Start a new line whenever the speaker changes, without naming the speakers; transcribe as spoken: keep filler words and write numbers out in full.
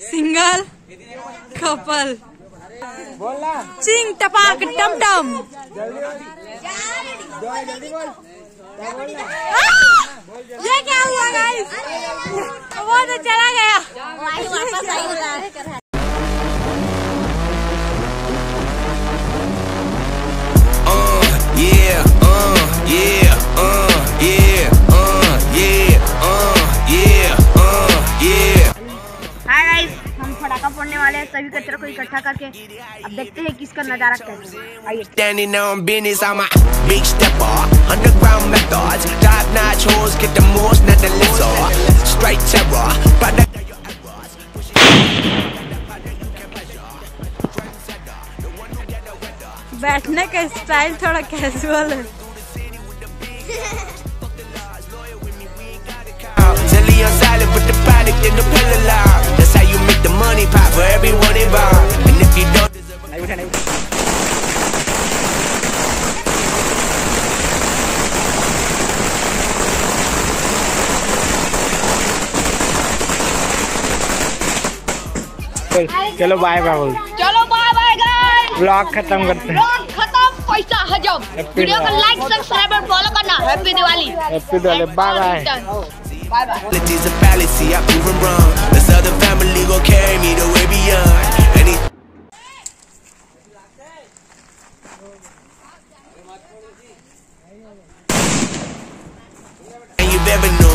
Single couple चिंग टपाक टम टम। ये क्या हुआ गाइस? वो तो चला गया। पटाखा फोड़ने वाले हैं, सभी कचरा को इकट्ठा करके अब देखते हैं किसका नजारा कैसा है। आइए। Standing on business, I'm a big stepper, underground methods, top notch hoes get the most, not the lesser, straight terror, product of your errors, बैठने का स्टाइल थोड़ा कैजुअल है। With the product and the pill alive. That's how you make the money pop for everyone involved. And if you don't deserve a
चलो bye bye.
चलो bye bye guys.
Blog खत्म करते हैं।
Blog खत्म, पैसा हजम। Video को like subscribe और फॉलो करना। Happy Diwali.
Happy Diwali. Bye bye.
Bye bye.
It's a fallacy, I prove them wrong. This other family gon' carry me the way beyond. Any and you've ever known.